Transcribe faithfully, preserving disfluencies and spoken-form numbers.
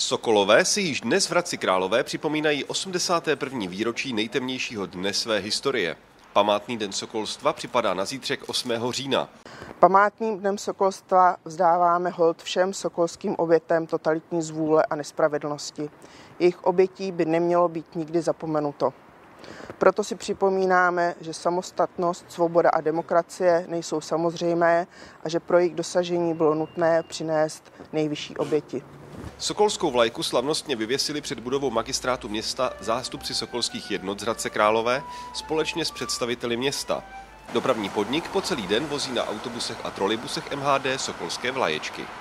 Sokolové si již dnes v Hradci Králové připomínají osmdesáté první výročí nejtemnějšího dne své historie. Památný den sokolstva připadá na zítřek osmého října. Památným dnem sokolstva vzdáváme hold všem sokolským obětem totalitní zvůle a nespravedlnosti. Jejich obětí by nemělo být nikdy zapomenuto. Proto si připomínáme, že samostatnost, svoboda a demokracie nejsou samozřejmé a že pro jejich dosažení bylo nutné přinést nejvyšší oběti. Sokolskou vlajku slavnostně vyvěsili před budovou magistrátu města zástupci sokolských jednot z Hradce Králové společně s představiteli města. Dopravní podnik po celý den vozí na autobusech a trolejbusech M H D sokolské vlaječky.